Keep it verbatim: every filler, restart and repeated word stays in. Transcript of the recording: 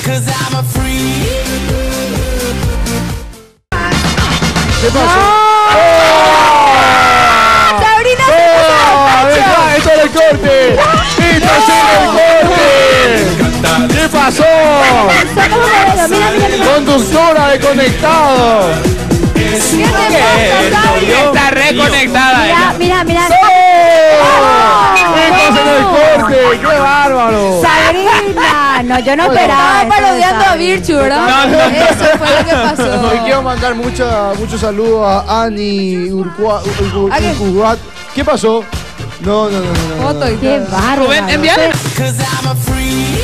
¿Qué pasó? ¡Oh! ¡Sabrina! ¡Oh! ¡Deja esto del corte! ¡Esto es el corte! ¿Qué pasó? Mira, mira, mira. Conductora de Conectado. ¿Qué te pasa, Sabri? Está reconectada. Mira, mira, mira. ¡Esto es el corte! ¡Qué bárbaro! Sabrina, no, yo no esperaba. Estaba parodiando a Virchu, ¿verdad? No, no, no. Eso fue lo que pasó. Hoy quiero mandar mucha, muchos saludos a Ani Urcua, Urcu- ¿A qué? Urcubat. ¿Qué pasó? No, no, no, no. no, no. Foto y Qué todo. bárbaro. Rubén, envíale. Qué-